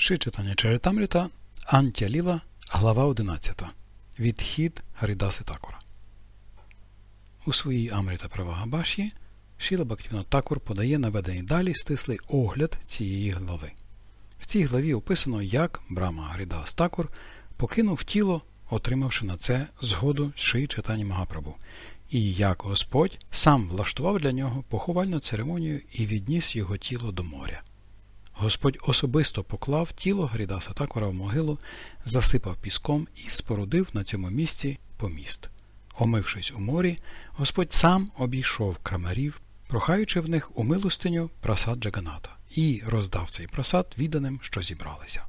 Шри Чайтання Чаритамріта, Антя Ліла, глава 11. Відхід Гарідаси Такура. У своїй Амріта Правагабаші Шріла Бхактивінод Такур подає наведений далі стислий огляд цієї глави. В цій главі описано, як Брахма Гарідас Такур покинув тіло, отримавши на це згоду Шрі Чайтані Магапрабху, і як Господь сам влаштував для нього поховальну церемонію і відніс його тіло до моря. Господь особисто поклав тіло Гарідаса Такура в могилу, засипав піском і спорудив на цьому місці поміст. Омившись у морі, Господь сам обійшов крамарів, прохаючи в них у милостиню прасад Джаганата, і роздав цей прасад відданим, що зібралися.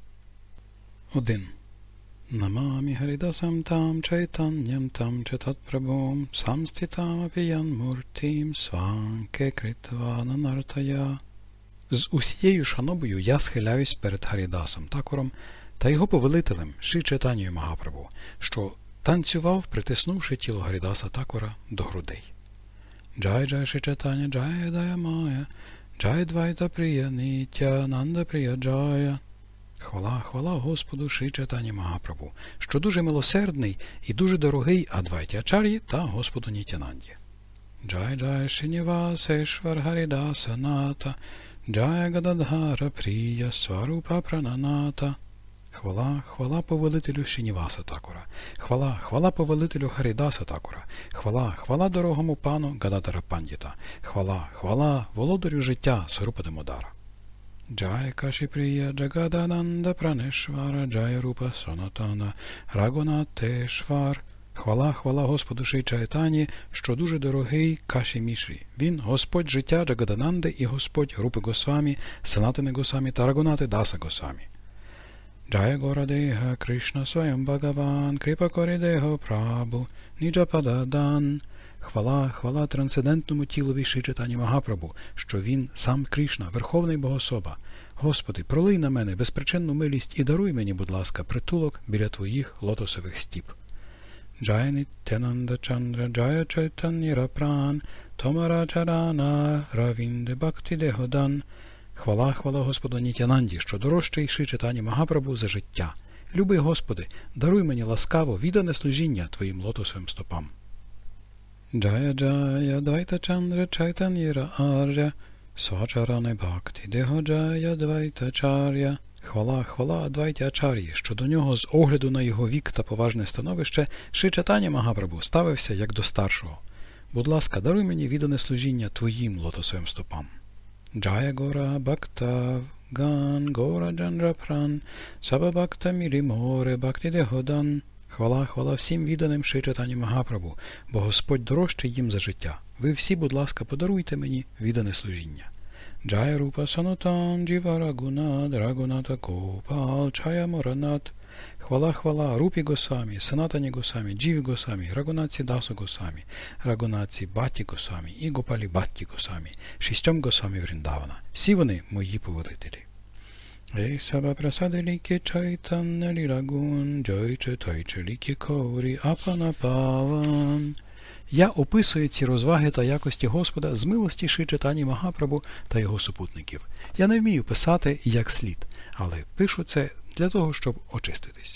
1. Намамі Гарідасам там чайтанням там чатат прабхум самститам апіян муртім сванке критвана нартая. З усією шанобою я схиляюсь перед Гарідасом Такуром та його повелителем Шрі Чайтанію Магапрабху, що танцював, притиснувши тіло Гарідаса Такура до грудей. Джай Джай Шрі Чайтаня Джай Дая Мая Джай Двайта Прия Нітя Нанда Прия Джая. Хвала, хвала Господу Шрі Чайтані Магапрабху, що дуже милосердний і дуже дорогий Адвайті Ачар'ї та Господу Нітянанді. Джай Джай Шрінівасешвар Гарідаса Ната Джая Гададхара Прія Сварупа Прананата. Хвала, хвала повелителю Шрініваса Такура. Хвала, хвала повелителю Гарідаса Такура. Хвала, хвала дорогому пану Гададхара Пандіта. Хвала, хвала володарю життя Сварупа Дамодара. Джая Каші Прія Джагадананда Пранешвара Джая Рупа Санатана Рагунатешвар. Хвала, хвала Господу Шрі Чайтані, що дуже дорогий Каші Мішрі. Він Господь життя Джагадананди і Господь Рупи Госвамі, Санатани Госвамі та Рагунати Даса Госвамі. Джая Горадеха Кришна Своям Бхагаван Крипа Корідеho Прабу Ніджапададан. Хвала, хвала трансцендентному тілові Шрі Чайтані Магапрабху, що він сам Кришна, Верховний Богособа. Господи, пролий на мене безпричинну милість і даруй мені, будь ласка, притулок біля Твоїх лотосових стіп. Джая Нітянанда Чандра Джая Чайтан'я Пран Томара Чарана Равінде Бхакти Дегодан. Хвала, хвала Господу Нітянанді, що дорожчий Шрі Чайтані Магапрабху за життя. Любий Господи, даруй мені ласкаво віддане служіння Твоїм лотосовим стопам. Джая Джая Двайта Чандра Чайтан'я Ар'я Свачаране Бхакти Дего Джая Двайта Чар'я. Хвала, хвала Адвайті Ачар'ї, що до нього з огляду на його вік та поважне становище Шрі Чайтаня Магапрабху ставився як до старшого. Будь ласка, даруй мені віддане служіння Твоїм лотосовим стопам. Джая Гора Бхакта Ган Гора Джандра Пран Саба Бхакта Мірі Море Бхакти Дегодан. Хвала, хвала всім відданим Шрі Чайтані Магапрабху, бо Господь дорожчий їм за життя. Ви всі, будь ласка, подаруйте мені віддане служіння. Джая Рупа Санатан Джіва Рагунат Рагуната Гопал Чая Моранат. Хвала, хвала Рупі Госвамі, Санатані Госвамі, Джіві Госвамі, Рагунаці Дасу Госвамі, Рагунаці Бхатті Госвамі і Гопалі Бхатті Госвамі, 6 Госвамі Вріндавана. Всі вони мої повелителі. Ей Саба Прасаделіки Чайтан'я Лірагун Джойче Тойче Ліки Каурі Апана Паван. Я описую ці розваги та якості Господа з милості Шрі Чайтані Магапрабху та його супутників. Я не вмію писати як слід, але пишу це для того, щоб очиститись.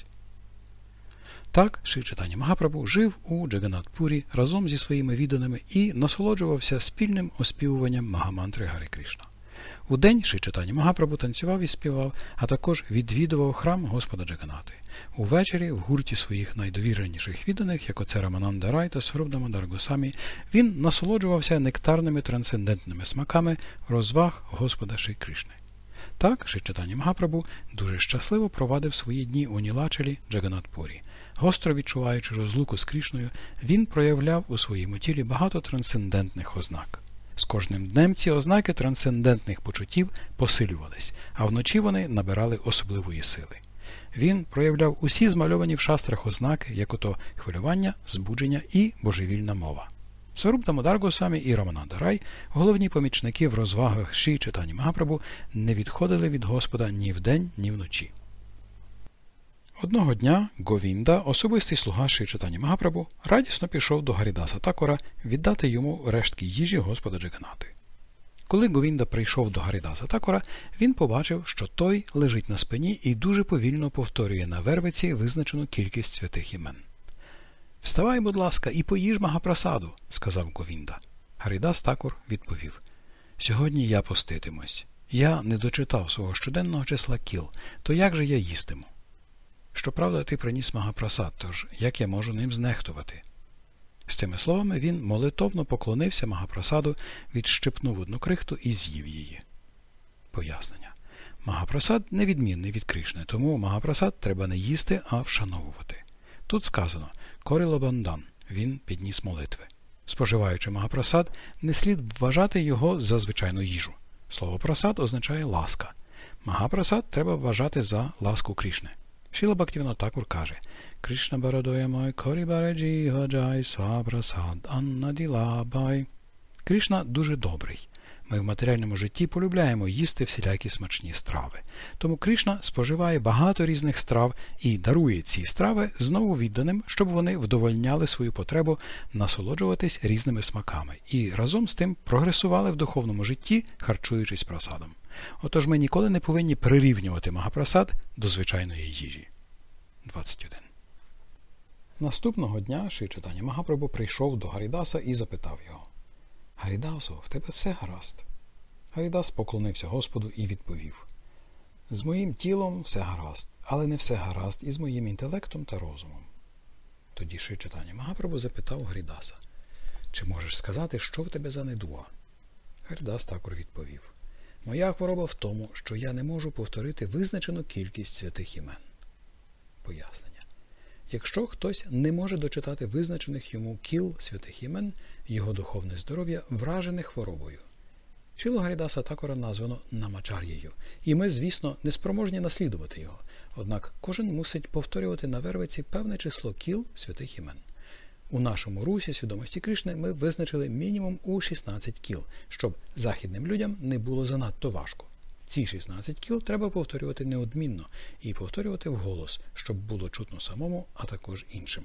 Так, Шрі Чайтаня Магапрабху жив у Джаганат-пурі разом зі своїми відданими і насолоджувався спільним оспівуванням Магамантри Гарі Кришна. У день Шрі Чайтаня Магапрабху танцював і співав, а також відвідував храм Господа Джаганати. Увечері в гурті своїх найдовіреніших відданих, як оце Рамананда Рай та Сваруп Дамодар Госвамі, він насолоджувався нектарними трансцендентними смаками розваг Господа Шрі Кришни. Так, Шрі Чайтаня Магапрабху дуже щасливо провадив свої дні у Нілачалі, Джаганат-пурі. Гостро відчуваючи розлуку з Кришною, він проявляв у своєму тілі багато трансцендентних ознак. З кожним днем ці ознаки трансцендентних почуттів посилювались, а вночі вони набирали особливої сили. Він проявляв усі змальовані в шастрах ознаки, як ото хвилювання, збудження і божевільна мова. Сваруп Дамодар Госвамі і Рамананда Рай, головні помічники в розвагах Шрі Чайтані Магапрабху, не відходили від Господа ні вдень, ні вночі. Одного дня Говінда, особистий слуга Шрі Чайтані Магапрабху, радісно пішов до Гарідаса Такура віддати йому рештки їжі Господа Джаганати. Коли Говінда прийшов до Гарідаса Такора, він побачив, що той лежить на спині і дуже повільно повторює на вервиці визначену кількість святих імен. «Вставай, будь ласка, і поїж Магапрасаду», – сказав Говінда. Гарідас Такур відповів: «Сьогодні я поститимусь. Я не дочитав свого щоденного числа кіл, то як же я їстиму? Щоправда, ти приніс Магапрасад, тож як я можу ним знехтувати?» З цими словами він молитовно поклонився Магапрасаду, відщипнув одну крихту і з'їв її. Пояснення. Магапрасад невідмінний від Кришни, тому Магапрасад треба не їсти, а вшановувати. Тут сказано «Корило бандан» – він підніс молитви. Споживаючи Магапрасад, не слід вважати його за звичайну їжу. Слово «прасад» означає «ласка». Магапрасад треба вважати за ласку Кришни. Шріла Бхактивінода Такур каже: «Кришна барадоя мой корі бараджі гаджай свапрасад аннаділабай». Кришна дуже добрий. Ми в матеріальному житті полюбляємо їсти всілякі смачні страви. Тому Кришна споживає багато різних страв і дарує ці страви знову відданим, щоб вони вдовольняли свою потребу насолоджуватись різними смаками і разом з тим прогресували в духовному житті, харчуючись прасадом. Отож ми ніколи не повинні прирівнювати Магапрасад до звичайної їжі. 21. Наступного дня Шрі Чайтання Магапрабху прийшов до Гарідаса і запитав його: «Гарідасо, в тебе все гаразд?» Гарідас поклонився Господу і відповів: «З моїм тілом все гаразд, але не все гаразд і з моїм інтелектом та розумом». Тоді Шрі Чайтання Магапрабху запитав Гарідаса: «Чи можеш сказати, що в тебе за недуга?» Гарідас Такур відповів: «Моя хвороба в тому, що я не можу повторити визначену кількість святих імен». Пояснення. Якщо хтось не може дочитати визначених йому кіл святих імен, його духовне здоров'я вражене хворобою. Шрілу Гарідаса Такура названо намачар'єю, і ми, звісно, не спроможні наслідувати його. Однак кожен мусить повторювати на вервиці певне число кіл святих імен. У нашому русі свідомості Кришни ми визначили мінімум у 16 кіл, щоб західним людям не було занадто важко. Ці 16 кіл треба повторювати неодмінно і повторювати вголос, щоб було чутно самому, а також іншим.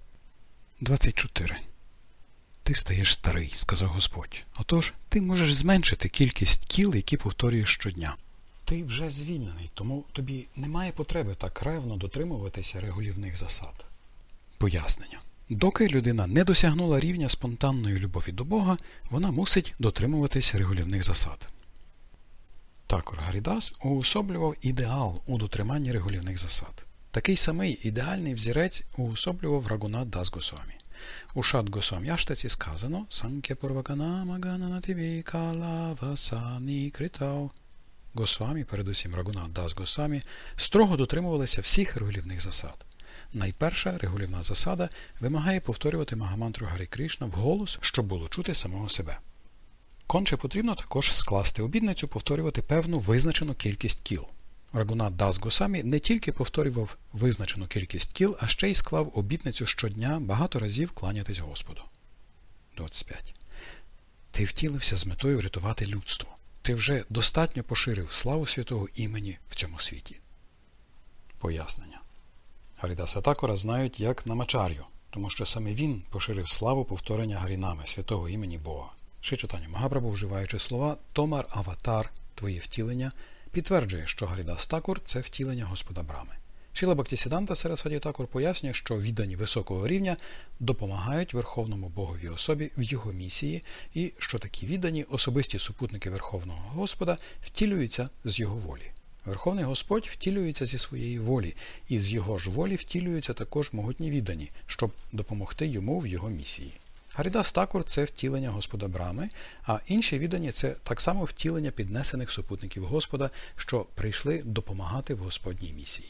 24. «Ти стаєш старий», – сказав Господь. «Отож, ти можеш зменшити кількість кіл, які повторюєш щодня. Ти вже звільнений, тому тобі немає потреби так ревно дотримуватися регулівних засад». Пояснення. Доки людина не досягнула рівня спонтанної любові до Бога, вона мусить дотримуватись регулівних засад. Такур Гарідас уособлював ідеал у дотриманні регулівних засад. Такий самий ідеальний взірець уособлював Рагунат Дас Госвамі. У Шад Госвамі Аштаці сказано «Санкє пурваканама гананативі калавасані критав». Госвамі, передусім Рагунат Дас Госвамі, строго дотримувалися всіх регулівних засад. Найперша регулівна засада вимагає повторювати Магамантру Гарі Кришна вголос, щоб було чути самого себе. Конче потрібно також скласти обітницю повторювати певну визначену кількість кіл. Рагунат Дас Госвамі не тільки повторював визначену кількість кіл, а ще й склав обітницю щодня багато разів кланятись Господу. 25. Ти втілився з метою врятувати людство. Ти вже достатньо поширив славу святого імені в цьому світі. Пояснення. Гарідаса Такура знають як намачар'ю, тому що саме він поширив славу повторення Гарінами, святого імені Бога. Шрі Чайтання Магапрабху, вживаючи слова «Томар аватар», твоє втілення, підтверджує, що Гарідас Такур – це втілення Господа Брами. Шріла Бхактисіддханта Сарасваті Такур пояснює, що віддані високого рівня допомагають Верховному Боговій особі в його місії і що такі віддані особисті супутники Верховного Господа втілюються з його волі. Верховний Господь втілюється зі своєї волі, і з його ж волі втілюються також могутні віддані, щоб допомогти йому в його місії. Гарідас Такур – це втілення Господа Брами, а інші віддані – це так само втілення піднесених супутників Господа, що прийшли допомагати в Господній місії.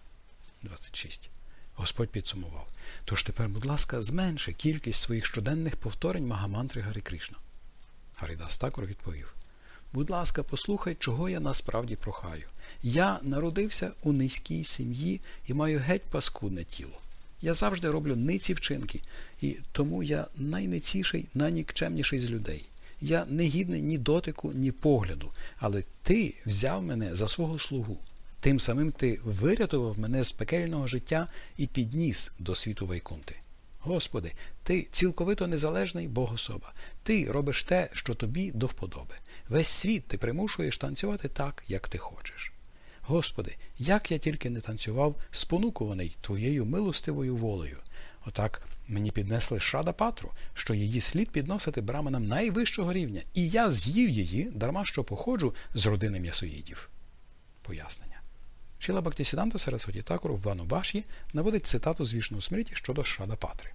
26. Господь підсумував: «Тож тепер, будь ласка, зменши кількість своїх щоденних повторень Магамантри Гарі Кришна». Гарідас Такур відповів: «Будь ласка, послухай, чого я насправді прохаю. Я народився у низькій сім'ї і маю геть паскудне тіло. Я завжди роблю ниці вчинки, і тому я найниціший, найнікчемніший з людей. Я не гідний ні дотику, ні погляду, але ти взяв мене за свого слугу. Тим самим ти вирятував мене з пекельного життя і підніс до світу Вайкунти. Господи, Ти цілковито незалежний Бог-особа. Ти робиш те, що Тобі до вподоби. Весь світ Ти примушуєш танцювати так, як Ти хочеш. Господи, як я тільки не танцював, спонукуваний Твоєю милостивою волею. Отак мені піднесли Шрадапатру, що її слід підносити браманам найвищого рівня, і я з'їв її, дарма що походжу з родини м'ясоїдів. Пояснення. Шріла Бхактисіддханта Сарасваті Такур в Ванубаш'ї наводить цитату з Вішну Смріті щодо Шрадапатри.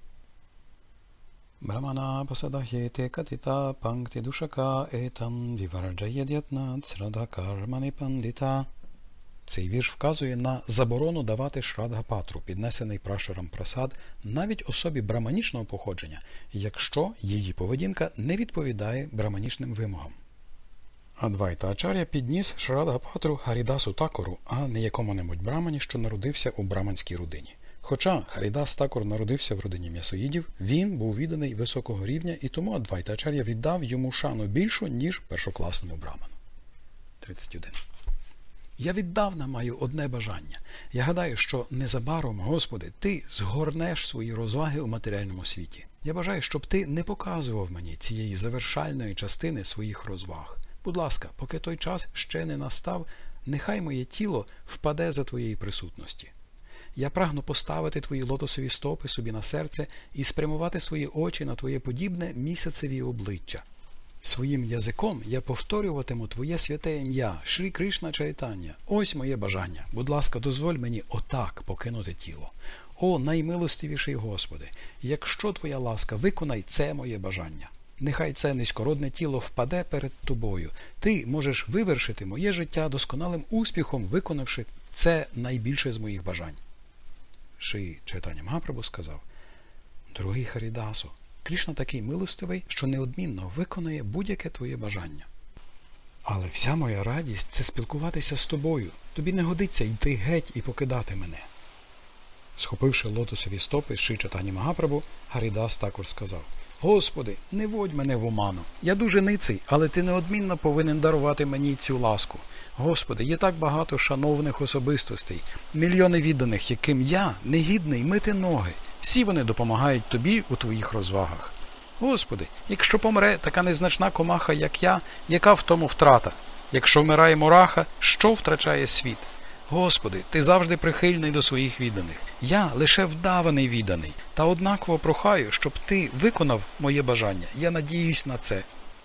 Брамана пасадахєте катита панкти душака етан віварджаєд'ятнат срадакармани пандита. Цей вірш вказує на заборону давати Шрадапатру, піднесений прашарам прасад, навіть особі браманічного походження, якщо її поведінка не відповідає браманічним вимогам. Адвайта Ачар'я підніс Шрадапатру Харідасу Такуру, а не якому-небудь брамані, що народився у браманській родині. Хоча Харідас Такур народився в родині м'ясоїдів, він був відданий високого рівня, і тому Адвайта Ачар'я віддав йому шану більшу, ніж першокласному браману. 31. Я віддавна маю одне бажання. Я гадаю, що незабаром, Господи, Ти згорнеш свої розваги у матеріальному світі. Я бажаю, щоб Ти не показував мені цієї завершальної частини своїх розваг. Будь ласка, поки той час ще не настав, нехай моє тіло впаде за Твоєї присутності. Я прагну поставити Твої лотосові стопи собі на серце і спрямувати свої очі на Твоє подібне місяцеві обличчя. Своїм язиком я повторюватиму Твоє святе ім'я, Шрі Кришна Чайтання. Ось моє бажання. Будь ласка, дозволь мені отак покинути тіло. О, наймилостивіший Господи, якщо Твоя ласка, виконай це моє бажання. Нехай це низькородне тіло впаде перед Тобою. Ти можеш вивершити моє життя досконалим успіхом, виконавши це найбільше з моїх бажань. Шрі Чайтання Магапрабху сказав: дорогий Харідасу, Кришна такий милостивий, що неодмінно виконає будь-яке твоє бажання. Але вся моя радість – це спілкуватися з тобою. Тобі не годиться йти геть і покидати мене. Схопивши лотосові стопи Шрі Чайтання Магапрабху, Харідас Такур сказав: Господи, не водь мене в оману. Я дуже ниций, але Ти неодмінно повинен дарувати мені цю ласку. Господи, є так багато шановних особистостей, мільйони відданих, яким я негідний мити ноги. Всі вони допомагають Тобі у Твоїх розвагах. Господи, якщо помре така незначна комаха, як я, яка в тому втрата? Якщо вмирає мураха, що втрачає світ? Господи, Ти завжди прихильний до своїх відданих. Я лише вдаваний відданий, та однаково прохаю, щоб Ти виконав моє бажання. Я надіюсь на це.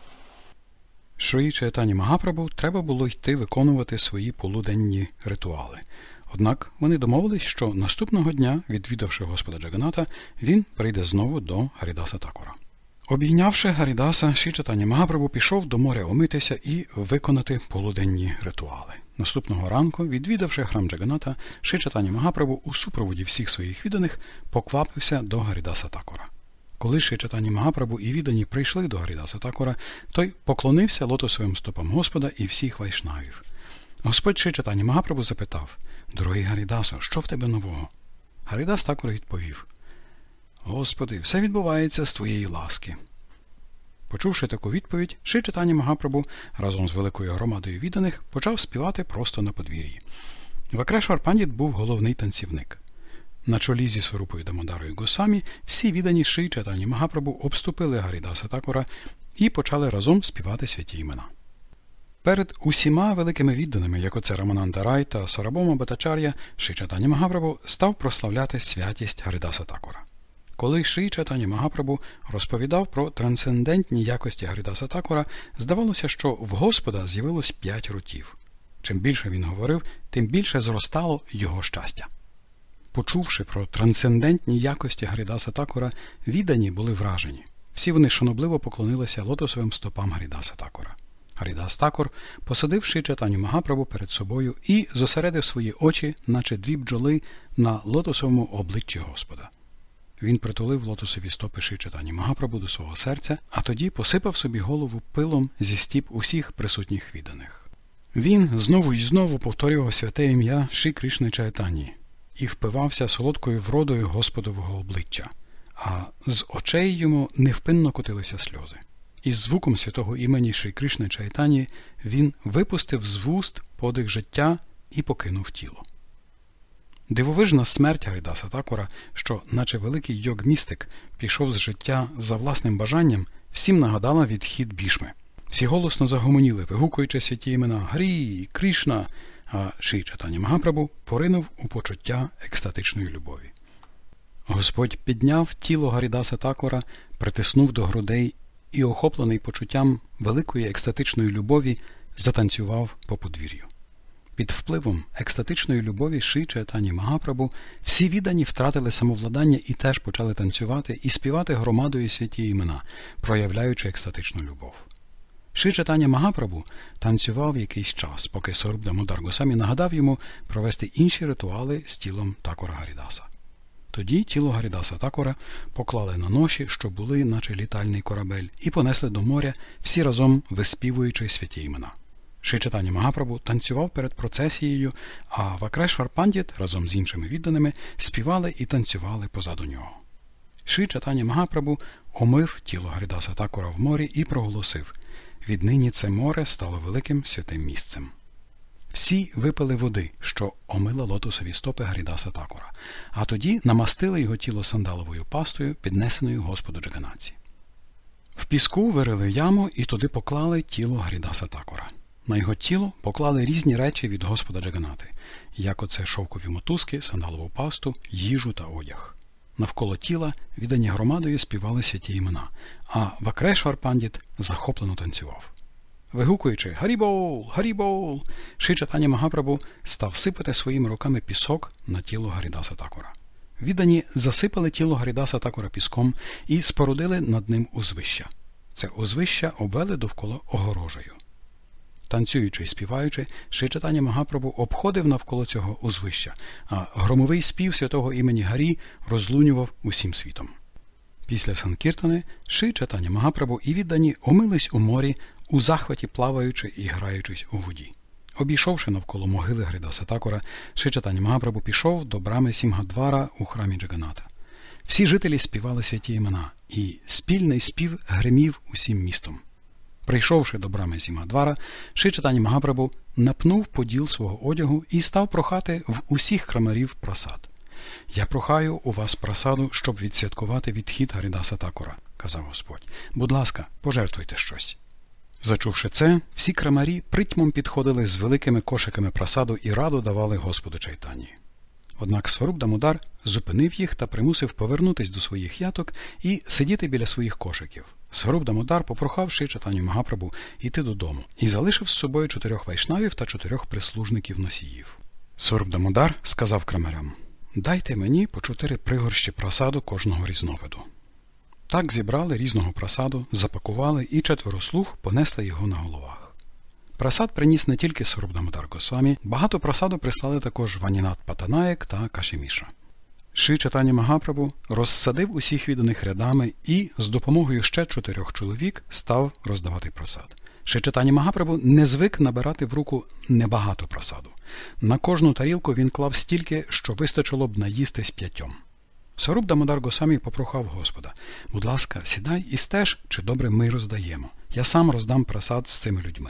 Шрі Чайтані Магапрабху треба було йти виконувати свої полуденні ритуали. Однак вони домовились, що наступного дня, відвідавши Господа Джаганата, він прийде знову до Харідаса Такура. Обійнявши Харідаса, Шрі Чайтаня Магапрабху пішов до моря омитися і виконати полуденні ритуали. Наступного ранку, відвідавши храм Джаганата, Шрі Чайтаня Магапрабху у супроводі всіх своїх відданих поквапився до Харідаса Такура. Коли Шрі Чайтаня Магапрабху і віддані прийшли до Харідаса Такура, той поклонився лотосовим стопам Господа і всіх вайшнавів. Господь Шрі Чайтаня Магапрабху запитав: «Дорогий Гарідасо, що в тебе нового?» Харідас Такур відповів: «Господи, все відбувається з Твоєї ласки». Почувши таку відповідь, Шрі Чайтаня Магапрабху разом з великою громадою відданих почав співати просто на подвір'ї. Вакрешвар Пандіт був головний танцівник. На чолі зі Сварупою Дамодарою Госвамі всі віддані Шрі Чайтані Магапрабху обступили Гарідаса Такура і почали разом співати святі імена. Перед усіма великими відданими, як оце Рамананда Рай та Сарабома Батачар'я, Шрі Чайтаня Магапрабху став прославляти святість Гарідаса Такура. Коли Шрі Чайтаня Магапрабху розповідав про трансцендентні якості Гарідаса Такура, здавалося, що в Господа з'явилось 5 ротів. Чим більше він говорив, тим більше зростало його щастя. Почувши про трансцендентні якості Гарідаса Такура, віддані були вражені. Всі вони шанобливо поклонилися лотосовим стопам Гарідаса Такура. Харідас Такур посадив Шрі Чайтаню Магапрабху перед собою і зосередив свої очі, наче 2 бджоли, на лотосовому обличчі Господа. Він притулив лотосові стопи Шрі Чайтані Магапрабху до свого серця, а тоді посипав собі голову пилом зі стіп усіх присутніх відданих. Він знову і знову повторював святе ім'я Шрі Кришни Чайтані і впивався солодкою вродою Господового обличчя, а з очей йому невпинно котилися сльози. Із звуком святого імені Шрі Кришни Чайтані він випустив з вуст подих життя і покинув тіло. Дивовижна смерть Гарідаса Такура, що, наче великий йог-містик, пішов з життя за власним бажанням, всім нагадала відхід Бішми. Всі голосно загомоніли, вигукуючи святі імена Гарі, Крішна, а Шрі Чайтання Магапрабху поринув у почуття екстатичної любові. Господь підняв тіло Гарідаса Такура, притиснув до грудей і, охоплений почуттям великої екстатичної любові, затанцював по подвір'ю. Під впливом екстатичної любові Шрі Чайтання Магапрабху всі віддані втратили самовладання і теж почали танцювати і співати громадою святі імена, проявляючи екстатичну любов. Шрі Чайтання Магапрабху танцював якийсь час, поки Сварупа Дамодар Госвамі нагадав йому провести інші ритуали з тілом Такура Гарідаса. Тоді тіло Гарідаса Такура поклали на ноші, що були, наче літальний корабель, і понесли до моря, всі разом виспівуючи святі імена. Шрі Чайтання Магапрабху танцював перед процесією, а Вакрешвар Пандіт разом з іншими відданими співали і танцювали позаду нього. Шрі Чайтання Магапрабху омив тіло Гарідаса Такура в морі і проголосив: «Віднині це море стало великим святим місцем». Всі випили води, що омила лотосові стопи Гарідаса Такура, а тоді намастили його тіло сандаловою пастою, піднесеною Господу Джаганатці. В піску вирили яму і туди поклали тіло Гарідаса Такура. На його тіло поклали різні речі від Господа Джаганати, як оце шовкові мотузки, сандалову пасту, їжу та одяг. Навколо тіла віддані громадою співали святі імена, а Вакрешвар Пандіт захоплено танцював. Вигукуючи «Харібол! Харібол!», Шрі Чайтання Магапрабху став сипати своїми руками пісок на тіло Гарідаса Такура. Віддані засипали тіло Гарідаса Такура піском і спорудили над ним узвища. Це узвища обвели довкола огорожею. Танцюючи і співаючи, Шрі Чайтання Магапрабху обходив навколо цього узвища, а громовий спів святого імені Гарі розлунював усім світом. Після санкіртани Шрі Чайтання Магапрабху і віддані омились у морі, у захваті плаваючи і граючись у воді. Обійшовши навколо могили Гарідаса Такура, Шрі Чайтання Магапрабху пішов до брами Сімгадвара у храмі Джаганата. Всі жителі співали святі імена, і спільний спів гримів усім містом. Прийшовши до брами Сімгадвара, Шрі Чайтання Магапрабху напнув поділ свого одягу і став прохати в усіх крамарів прасад. «Я прохаю у вас прасаду, щоб відсвяткувати відхід Гарідаса Такура», – казав Господь. «Будь ласка, пожертвуйте щось». Зачувши це, всі крамарі притьмом підходили з великими кошиками прасаду і радо давали Господу Чайтанії. Однак Сварупа Дамодар зупинив їх та примусив повернутись до своїх яток і сидіти біля своїх кошиків. Сварупа Дамодар попрохав Шрі Чайтаню Магапрабху йти додому і залишив з собою 4 вайшнавів та 4 прислужників-носіїв. Сварупа Дамодар сказав крамарям: «Дайте мені по 4 пригорщі прасаду кожного різновиду». Так зібрали різного прасаду, запакували і 4 слуг понесли його на головах. Прасад приніс не тільки Сварупа Дамодар Госвамі, багато прасаду прислали також Ванінат Патанаєк та Кашіміша. Шрі Чайтання Магапрабху розсадив усіх відданих рядами і з допомогою ще 4 чоловік став роздавати прасад. Шрі Чайтання Магапрабху не звик набирати в руку небагато прасаду. На кожну тарілку він клав стільки, що вистачило б наїстись 5. Сварупа Дамодар Госвамі попрохав Господа: «Будь ласка, сідай і стеж, чи добре ми роздаємо. Я сам роздам прасад з цими людьми».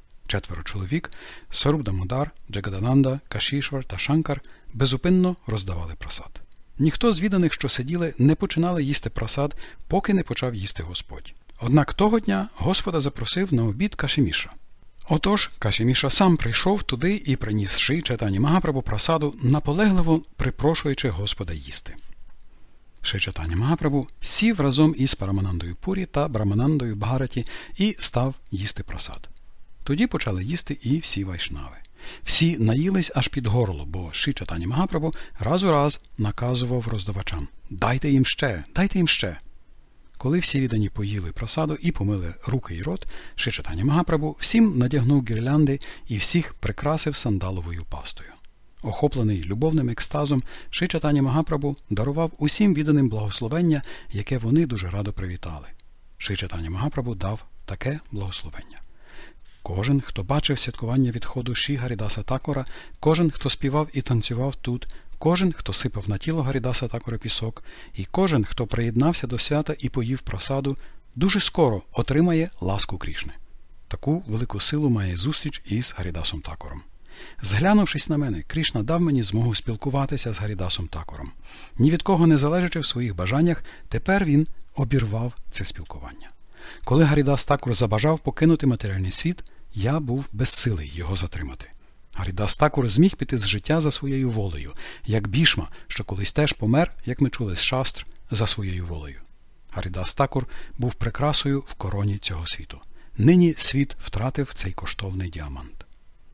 4 чоловік – Сварупа Дамодар, Джагадананда, Кашішвар та Шанкар – безупинно роздавали прасад. Ніхто з відданих, що сиділи, не починали їсти прасад, поки не почав їсти Господь. Однак того дня Господа запросив на обід Кашіміша. Отож, Кашіміша сам прийшов туди і приніс Шрі Чайтанії Магапрабху прасаду, наполегливо припрошуючи Господа їсти. Шрі Чайтання Магапрабху сів разом із Параманандою Пурі та Браманандою Бхараті і став їсти прасад. Тоді почали їсти і всі вайшнави. Всі наїлись аж під горло, бо Шрі Чайтання Магапрабху раз у раз наказував роздавачам: «Дайте їм ще, дайте їм ще». Коли всі віддані поїли прасаду і помили руки й рот, Шрі Чайтання Магапрабху всім надягнув гірлянди і всіх прикрасив сандаловою пастою. Охоплений любовним екстазом, Шрі Чайтання Магапрабху дарував усім відданим благословення, яке вони дуже радо привітали. Шрі Чайтання Магапрабху дав таке благословення: «Кожен, хто бачив святкування відходу Шрі Гарідаса Такура, кожен, хто співав і танцював тут, кожен, хто сипав на тіло Гарідаса Такура пісок, і кожен, хто приєднався до свята і поїв прасаду, дуже скоро отримає ласку Крішни». Таку велику силу має зустріч із Гарідасом Такуром. Зглянувшись на мене, Кришна дав мені змогу спілкуватися з Гарідасом Такором. Ні від кого не залежачи в своїх бажаннях, тепер він обірвав це спілкування. Коли Гарідас Такор забажав покинути матеріальний світ, я був безсилий його затримати. Гарідас Такор зміг піти з життя за своєю волею, як Бішма, що колись теж помер, як ми чули з шастр, за своєю волею. Гарідас Такор був прикрасою в короні цього світу. Нині світ втратив цей коштовний діамант.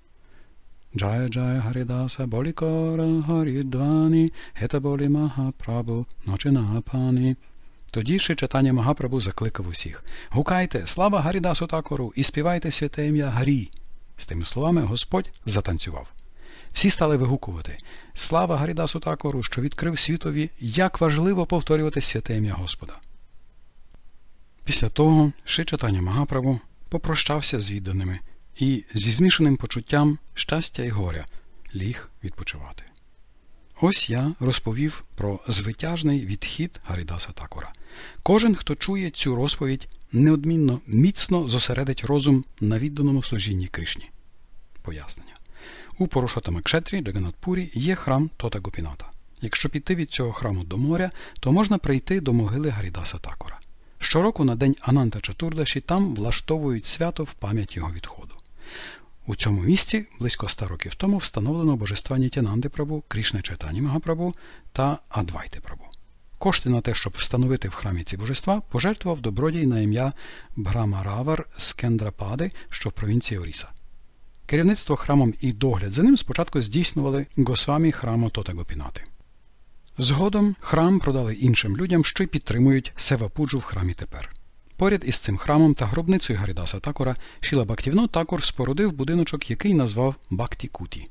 Джая Джая Гарідаса Болікора Гарідвані Гета Болі Махапрабу Ночинапані. Тоді Шрі Чайтання Магапрабу закликав усіх: «Гукайте, слава Гарідасу Такору і співайте святе ім'я Гарі!» З тими словами Господь затанцював. Всі стали вигукувати: «Слава Гарідасу Такору, що відкрив світові, як важливо повторювати святе ім'я Господа!» Після того Шрі Чайтання Магапрабу попрощався з відданими і зі змішаним почуттям щастя і горя ліг відпочивати. Ось я розповів про звитяжний відхід Гарідаса Такора. Кожен, хто чує цю розповідь, неодмінно міцно зосередить розум на відданому служінні Кришні. Пояснення. У Пурушоттама-кшетрі Джаганнат-пурі є храм Тота Гопіната. Якщо піти від цього храму до моря, то можна прийти до могили Гарідаса Такора. Щороку на день Ананта Чатурдаші там влаштовують свято в пам'ять його відходу. У цьому місці близько 100 років тому встановлено божества Нітянанди Прабу, Кришни Чайтані Магапрабу та Адвайти Прабу. Кошти на те, щоб встановити в храмі ці божества, пожертвував добродій на ім'я Бхрамаравар з Кендрапади, що в провінції Оріса. Керівництво храмом і догляд за ним спочатку здійснювали Госвамі храму Тота Гопінати. Згодом храм продали іншим людям, що й підтримують сева-пуджу в храмі тепер. Поряд із цим храмом та гробницею Гарідаса Такора Шріла Бхактивінод Такор спорудив будиночок, який назвав Бхакті-куті.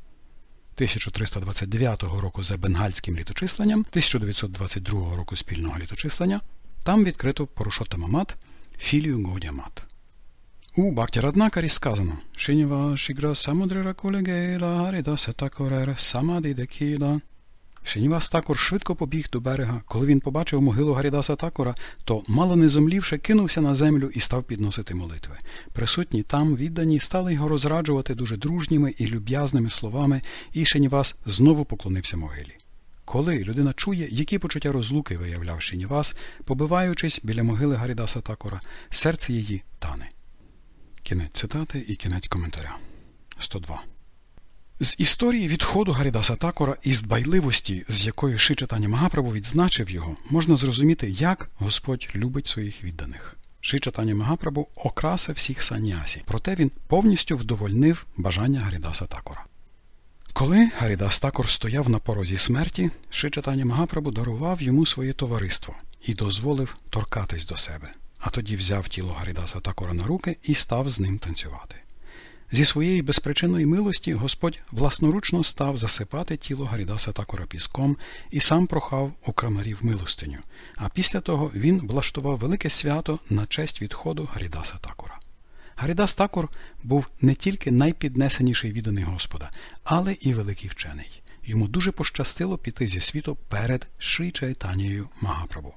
1329 року за бенгальським літочисленням, 1922 року спільного літочислення, там відкрито Пурушоттама-мат, філію Гаудія-мат. У Бхакті-раднакарі сказано: «Шиніва шігра самудрира кулегейла Гарідаса Такорер самаді декіла». Шрінівас Такор швидко побіг до берега. Коли він побачив могилу Гарідаса Такора, то, мало не зомлівши, кинувся на землю і став підносити молитви. Присутні там віддані стали його розраджувати дуже дружніми і люб'язними словами, і Шрінівас знову поклонився могилі. Коли людина чує, які почуття розлуки виявляв Шрінівас, побиваючись біля могили Гарідаса Такора, серце її тане. Кінець цитати і кінець коментаря. 102. З історії відходу Гарідаса Такора і з дбайливості, з якою Шрі Чайтання Магапрабу відзначив його, можна зрозуміти, як Господь любить своїх відданих. Шрі Чайтання Магапрабу окрасив всіх саньясі, проте він повністю вдовольнив бажання Гарідаса Такора. Коли Гарідас Такор стояв на порозі смерті, Шрі Чайтання Магапрабу дарував йому своє товариство і дозволив торкатись до себе, а тоді взяв тіло Гарідаса Такора на руки і став з ним танцювати. Зі своєї безпричинної милості Господь власноручно став засипати тіло Гарідаса Такора піском і сам прохав у крамарів милостиню, а після того він влаштував велике свято на честь відходу Гарідаса Такора. Гарідас Такор був не тільки найпіднесеніший відданий Господа, але і великий вчений. Йому дуже пощастило піти зі світу перед Шрі Чайтанєю Магапрабу.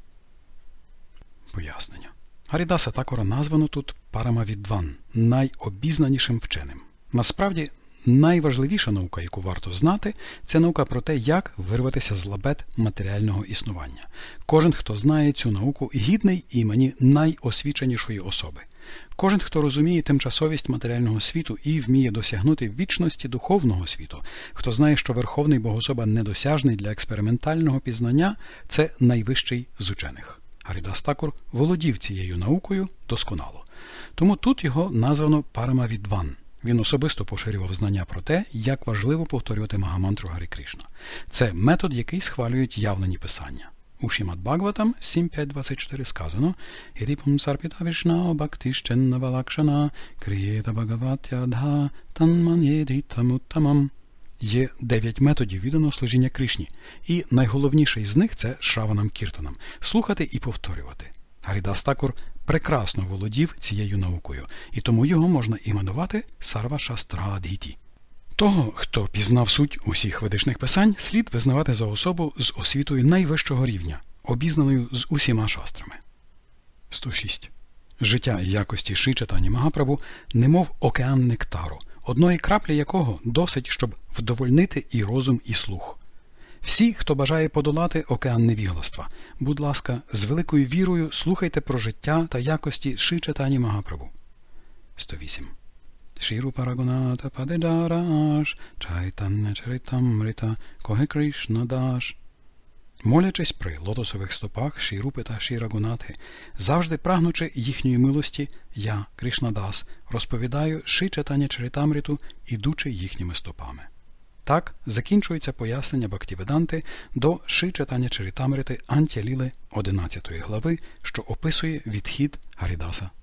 Пояснення. Гарідаса Такора названо тут Парамавідван, найобізнанішим вченим. Насправді, найважливіша наука, яку варто знати, це наука про те, як вирватися з лабет матеріального існування. Кожен, хто знає цю науку, гідний імені найосвіченішої особи. Кожен, хто розуміє тимчасовість матеріального світу і вміє досягнути вічності духовного світу, хто знає, що Верховний Богособа недосяжний для експериментального пізнання, це найвищий з учених. Гарідас Такор володів цією наукою досконало. Тому тут його названо Парамавідван. Він особисто поширював знання про те, як важливо повторювати Магамантру Гарі Кришна. Це метод, який схвалюють явлені писання. У Шримад Бхагаватам 7.5.24 сказано: «Ідіпум сарпіта вішна бхактищенна валакшана криєта бхагаватядха танманєдітамуттамам». Є 9 методів відданого служіння Кришні, і найголовніший з них – це Шраванам Кіртанам – слухати і повторювати. Гарідас Такор прекрасно володів цією наукою, і тому його можна іменувати Сарва Шастрадгіті. Того, хто пізнав суть усіх ведичних писань, слід визнавати за особу з освітою найвищого рівня, обізнаною з усіма шастрами. 106. Життя і якості Шрі Чайтаньї Магапрабу немов океан нектару, одної краплі якого досить, щоб вдовольнити і розум, і слух. Всі, хто бажає подолати океан невігластва, будь ласка, з великою вірою слухайте про життя та якості Шри Чайтанья Магапрабху. 108. Шрі-Рупа Рагуната Падедараш, Чайтанья Чаритамрита, Коге Кришна Даш. Молячись при лотосових стопах Шрі-Рупи та Шрі-Рагунати, завжди прагнучи їхньої милості, я, Кришнадас, розповідаю Шрі Чайтанья Чаритамриту, ідучи їхніми стопами. Так закінчується пояснення Бхактивіданти до Шрі Чайтанья Чаритамрити Антя-ліли 11 глави, що описує відхід Гарідаса